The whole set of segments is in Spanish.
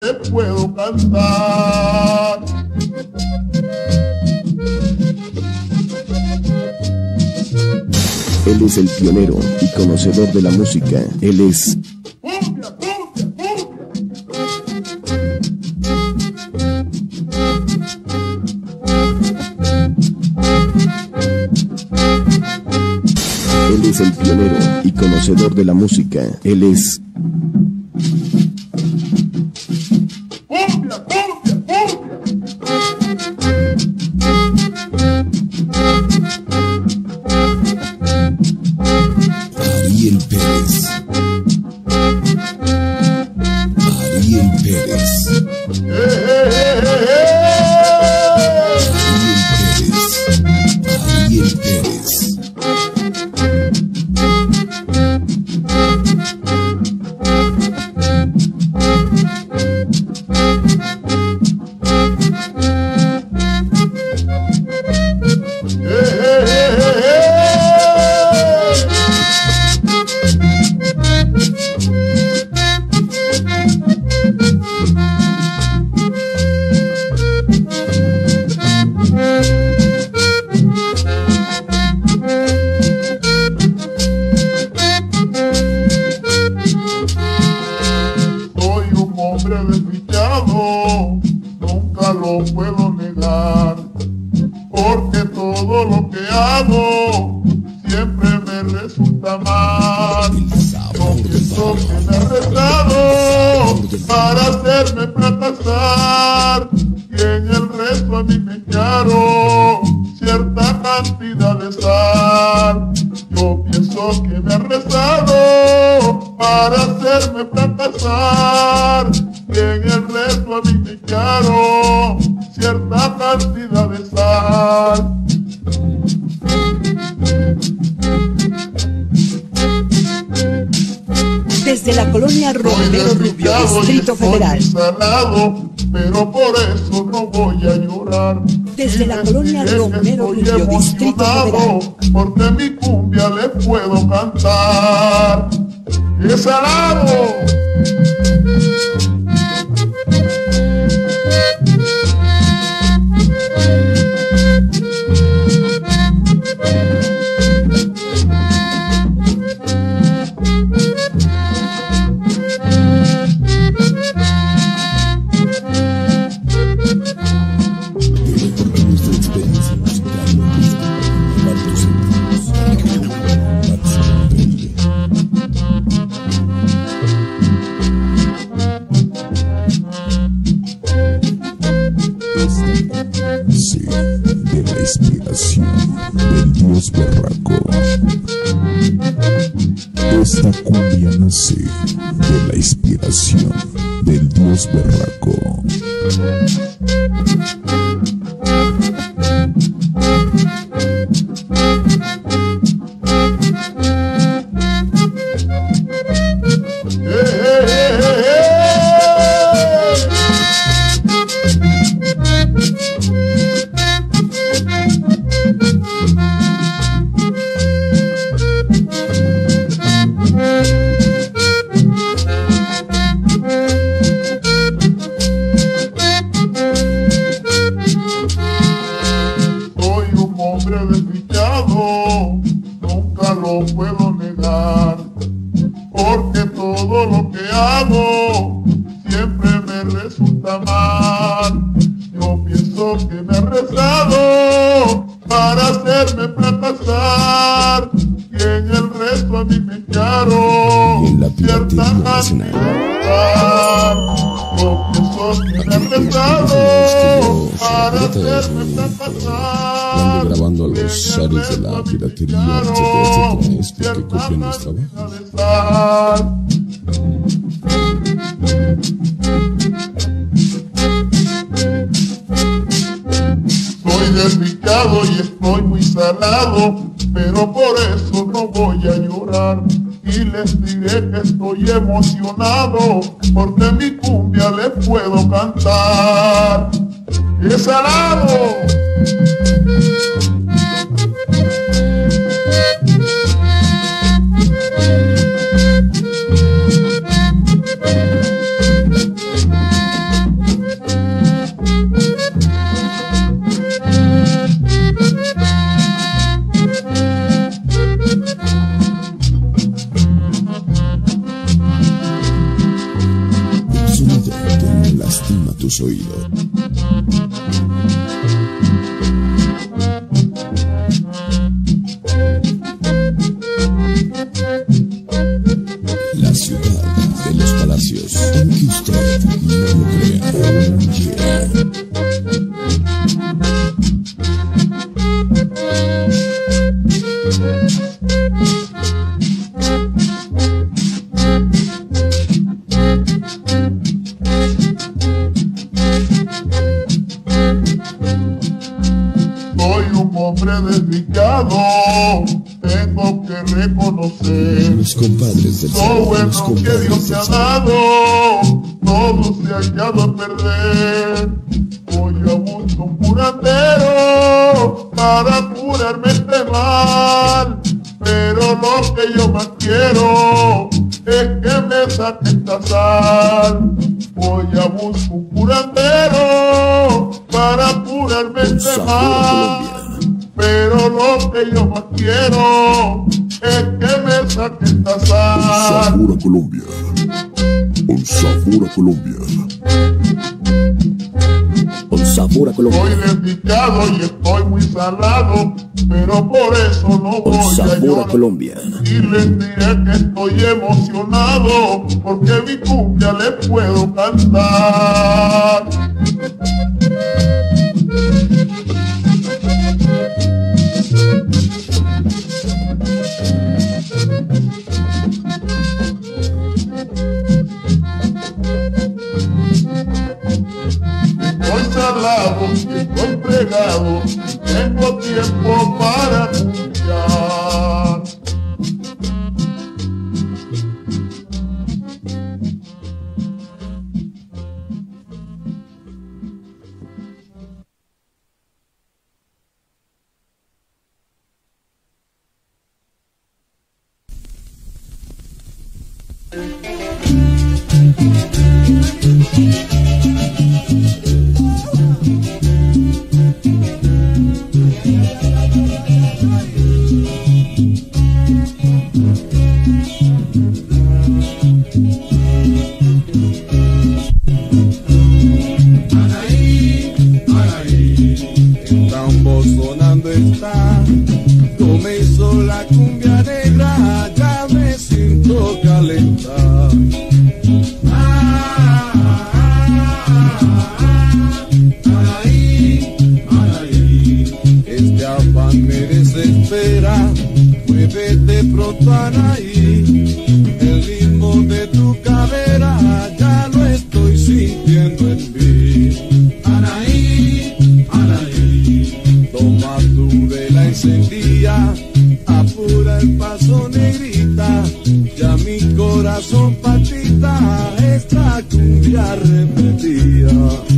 te puedo cantar. Él es el pionero y conocedor de la música. Él es... ¡Cumbia, cumbia, Él es el pionero y conocedor de la música. Él es... cumbia, cumbia, cumbia. Ariel Pérez. Ariel Pérez. Ariel Pérez. Ariel Pérez. Soy un hombre desdichado, nunca lo puedo negar, porque todo lo que hago siempre me resulta mal. Yo pienso que me he rezado para hacerme fracasar, y en el resto a mí me echaron cierta cantidad de sal. Yo pienso que me he rezado para hacerme fracasar, y en el resto a mí me echaron cierta cantidad de sal. Desde la colonia Romero Rubio, Distrito Federal. Salado, pero por eso no voy a llorar. Desde la colonia Es que Romero estoy Rubio, Distrito emocionado, Federal. porque mi cumbia le puedo cantar. ¡Es salado! Porque nuestra experiencia musical no es tantos sentidos. Máximo Pérez. Sí, de la inspiración del dios berraco. Esta cumbia nace de la inspiración del dios berraco. Soy un hombre desdichado, nunca lo puedo negar, porque todo lo que hago siempre me resulta mal. Yo pienso que me he rezado para hacerme fracasar, y en el resto a mí me echaron En la cierta piratería cantidad nacional. de sal. Yo pienso que me he rezado para hacerme fracasar. Ando grabando a los ares de la piratería, etcétera, etcétera, es porque copian nuestra voz. Soy desdichado y estoy muy salado, pero por eso no voy a llorar. Y les diré que estoy emocionado, porque mi cumbia le puedo cantar. ¡Es salado! tus oídos. La ciudad de los palacios, aunque usted no lo crea. Yeah. Soy un hombre desdichado, tengo que reconocer. Los compadres del Lo bueno que Dios te ha dado, todo se ha echado a perder. Voy a buscar un curandero para curarme este mal, pero lo que yo más quiero es que me saque esta sal. Voy a buscar un curandero para curarme este mal, pero lo que yo más quiero es que me saque esta sal. Sabor a Colombia. Con sabor a Colombia. Con sabor a Colombia. Soy desdichado y estoy muy salado, pero por eso no Con voy a sabor a llorar. Colombia. Y les diré que estoy emocionado, porque mi cumbia le puedo cantar. Estoy salado, estoy fregado, tengo tiempo para cumbiar. El tambor sonando está, comenzó la cumbia negra, ya me siento calentar. Este afán me desespera, muévete pronto Anaí, el ritmo de tu cadera ya lo estoy sintiendo en mí. Toma tu vela encendida, apura el paso negrita, ya mi corazón palpita, esta cumbia repetida.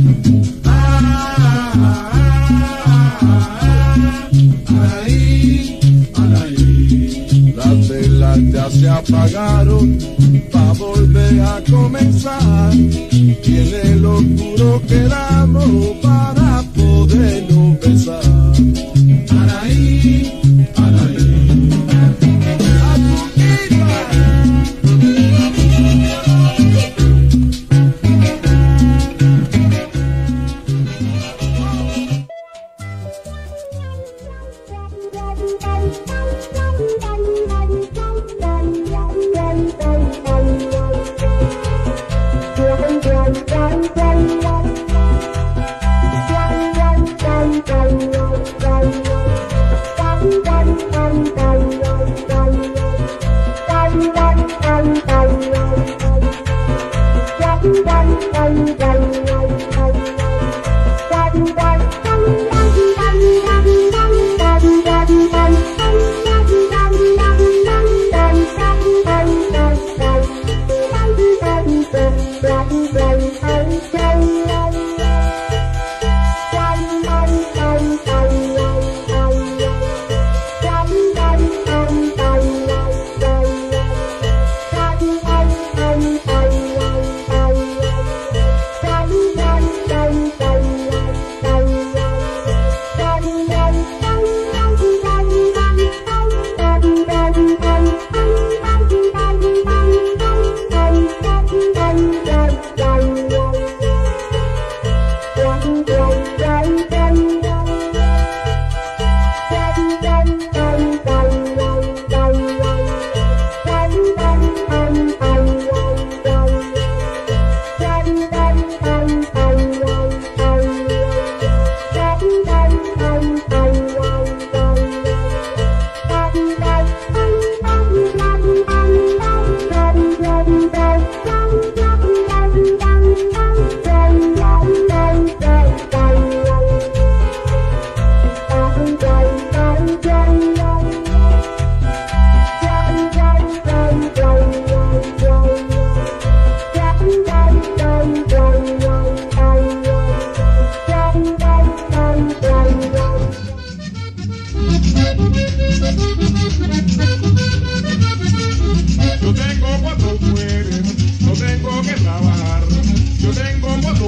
Las velas ya se apagaron, pa' volver a comenzar, y en el oscuro quedamos para podernos besar. Anaí, Anaí,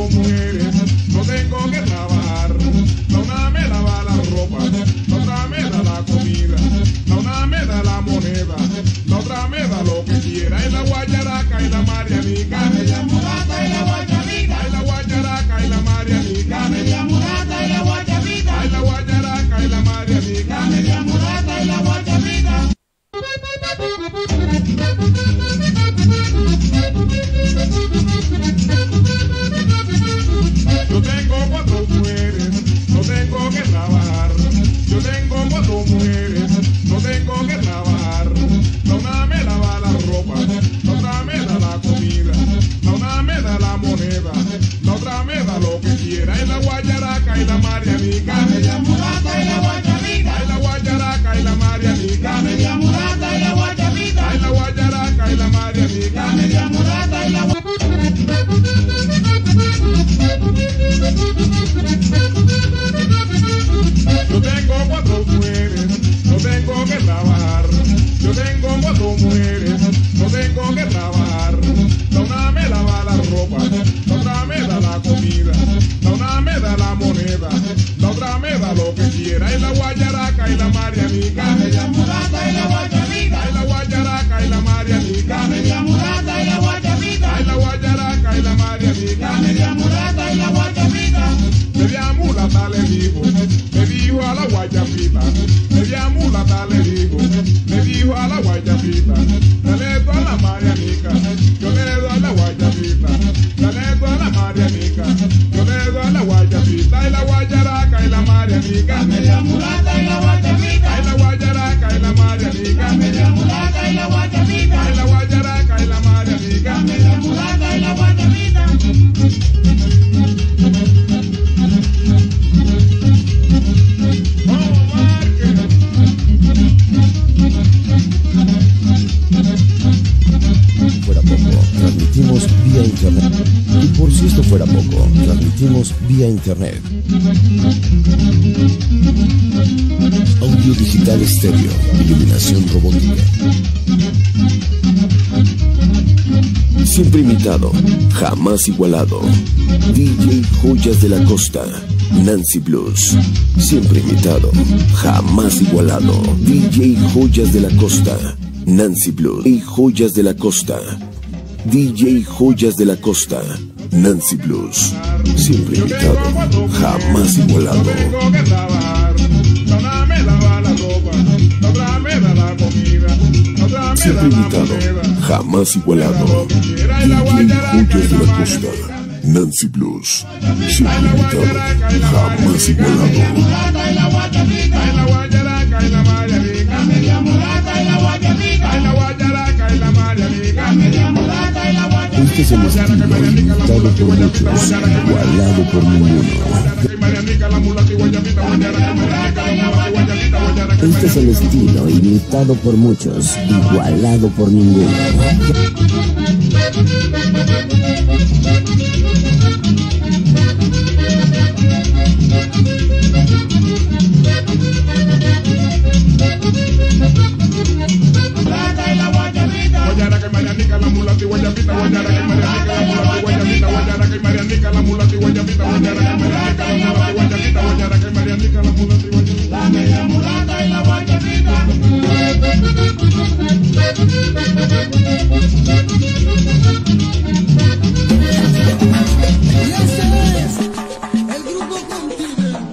cuatro mujeres, no tengo que trabajar. La una me lava la ropa, la otra me da la comida, la una me da la moneda, la otra me da lo que quiera. Y la guayaraca y la marianica, media mulata y la guayabita. Y la guayaraca y la marianica, media mulata y la guayabita. Y la guayaraca y la marianica, media mulata y la guayabita. Yo tengo cuatro mujeres, no tengo que trabajar. Yo tengo cuatro mujeres, no tengo que trabajar. La una me lava la ropa, la otra me da la comida, la una me da la moneda, la otra me da lo que quiera. Y la guayaraca y la marianica, media mulata y la guayabita. Y la guayaraca y la marianica, media mulata y la guayabita. Y la guayaraca y la marianica, media mulata y la guayabita. Yo tengo cuatro mujeres, no tengo que trabajar. Yo tengo cuatro mujeres, no tengo que trabajar. La una me lava la ropa, la otra me da la comida, la una me da la moneda, la otra me da lo que quiera. Y la guayaraca y la marianica, media mulata y la guayabita. Y la guayaraca y la marianica, media mulata y la guayabita. Y la guayaraca y la marianica, media mulata y la guayabita. Media mulata le dijo a la guayabita, media mulata le dijo a la guayabita, dale tú a la marianica, yo le doy a la guayabita, dale tú a la marianica, yo le doy a la guayabita. Y la guayaraca y la marianica, media mulata y la guayabita. Y la guayaraca y la marianica, media mulata y la guayabita. Y la guayaraca y la marianica, media mulata y la guayabita. Fuera poco, transmitimos vía internet. Y por si esto fuera poco, transmitimos vía internet. Audio digital estéreo, iluminación robótica. Siempre imitado, jamás igualado. DJ Joyas de la Costa, Nancy Blues. Siempre imitado, jamás igualado. DJ Joyas de la Costa, Nancy Blues. DJ Joyas de la Costa, DJ Joyas de la Costa, Nancy Blues. Siempre imitado, jamás igualado. Siempre imitado, jamás igualado. DJ Joyas de la Costa, Nancy Blues. Siempre imitado, jamás igualado. Este es el estilo imitado por muchos, igualado por ninguno. Este es el estilo imitado por muchos, igualado por ninguno. Guayaraca y marianica, la mulata y guayabita. Guayaraca y marianica, la mulata y guayabita. Guayaraca y marianica, la mulata y guayabita. Guayaraca y marianica, la mulata y guayabita. Guayaraca y marianica, la mulata y guayabita. La media mulata y la guayabita. Y ese es el grupo Continental.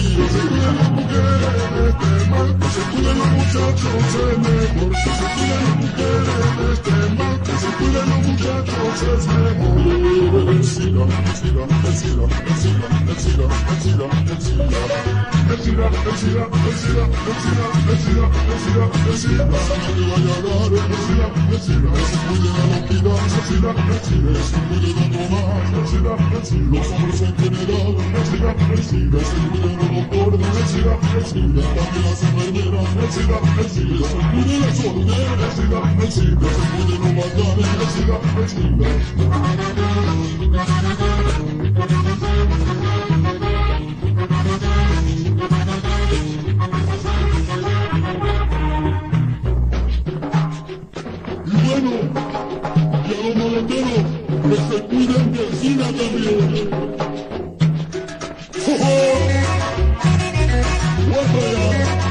Muchachos, es mejor que se cuiden veces mejor. Ensila, ensila, ensila, ensila, ensila, ensila, ensila. Ensila, ensila, ensila, ensila, ensila, ensila, ensila. No te vaya a dar, ensila, ensila. Se puede la locura, ensila, ensila. Se puede no tomar, ensila, ensila. Los hombres en general, ensila, ensila. Se puede no doctor, ensila, ensila. También las enfermeras, ensila, ensila. Se puede la sordera, ensila, ensila. Se puede no matar, ensila, ensila. Y bueno, y a los maleteros que se cuiden de encina también. ¡Oh, oh! ¡Vuelta ya!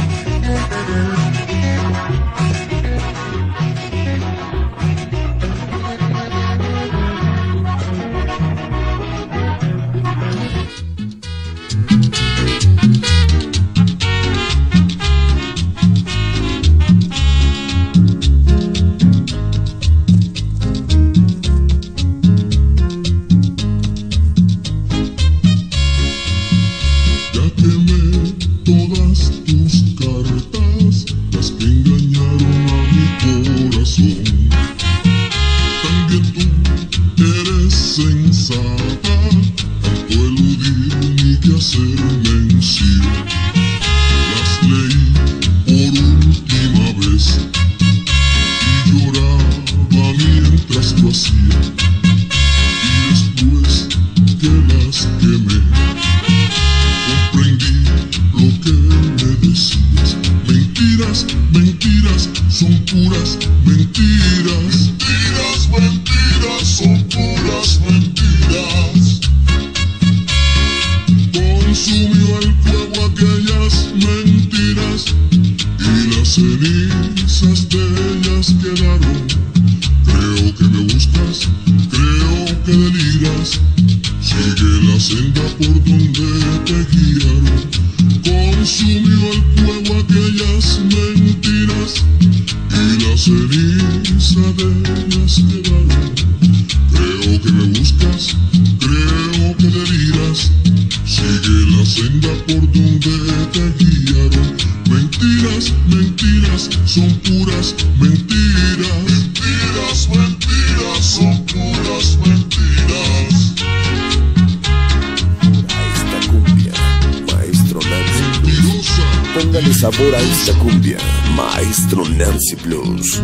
Póngale sabor a esta cumbia, Maestro Nancy Blues.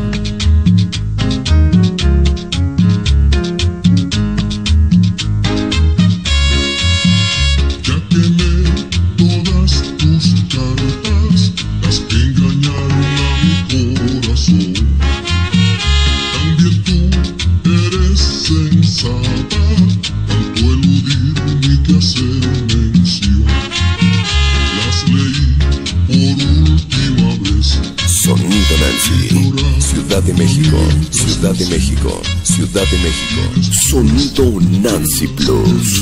Ciudad de México, Ciudad de México, Ciudad de México. Sonido Nancy Blues.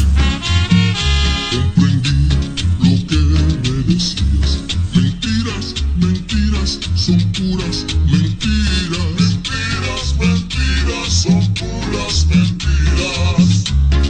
Comprendí lo que me decías. Mentiras, mentiras, son puras mentiras. Mentiras, mentiras, son puras mentiras.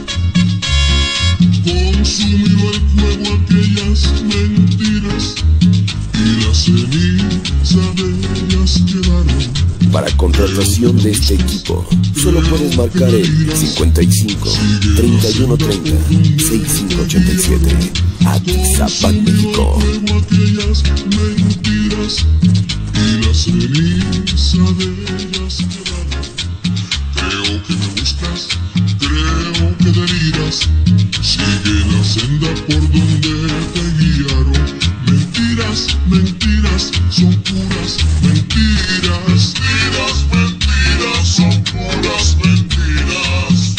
Consumió el fuego aquellas mentiras y la ceniza de ellas quedaron. Para contratación de este equipo, solo puedes marcar el 55 31 30 6587. Atizapán, México. Aquellas mentiras y la ceniza de ellas quedaron. Creo que me buscas, creo que deliras. Sigue la senda por donde te guiaron. Mentiras, mentiras, son puras mentiras. Mentiras, mentiras, son puras mentiras.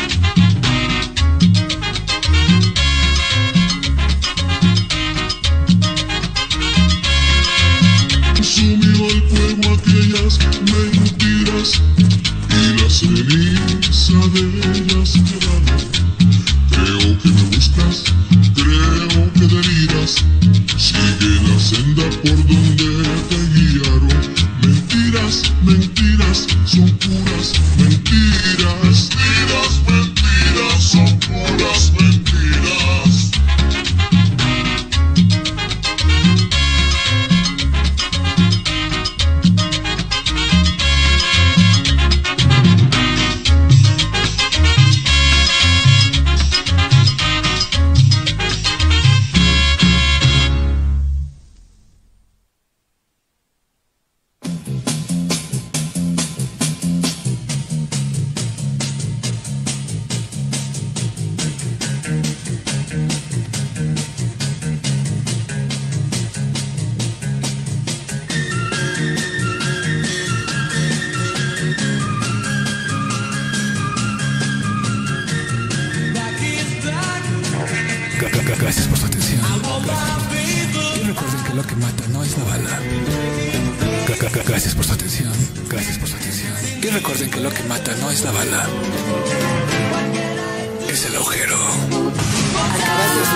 Consumió el fuego aquellas mentiras y la ceniza de ellas quedaron. Creo que me buscas, creo que deliras. Sigue la senda por donde te guiaron. Mentiras, mentiras, son puras mentiras. es la bala. Gracias por su atención. Gracias por su atención. Y recuerden que lo que mata no es la bala. Es el agujero. Acabas de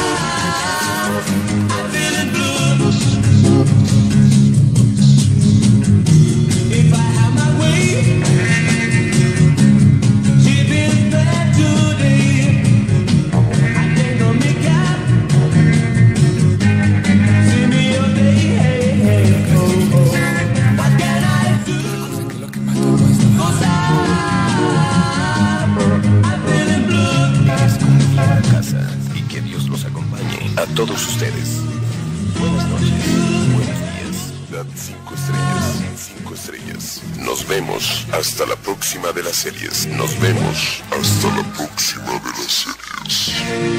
a todos ustedes. Buenas noches, buenos días. Dan 5 estrellas, 5 estrellas. Nos vemos hasta la próxima de las series. Nos vemos hasta la próxima de las series.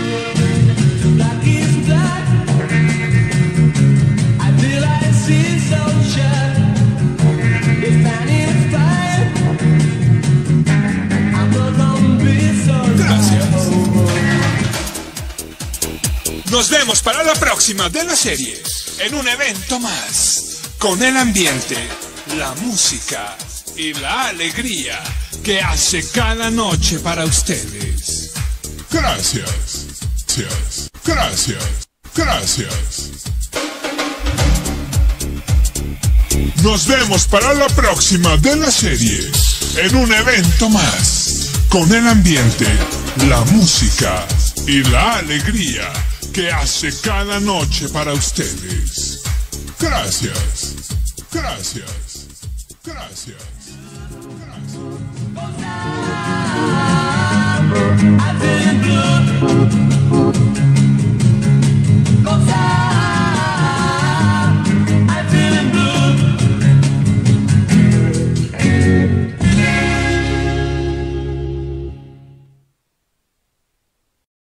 Nos vemos para la próxima de la serie, en un evento más, con el ambiente, la música y la alegría que hace cada noche para ustedes. Gracias. Gracias. Gracias. Gracias. Nos vemos para la próxima de la serie, en un evento más, con el ambiente, la música y la alegría que hace cada noche para ustedes. Gracias. Gracias. Gracias. Gracias.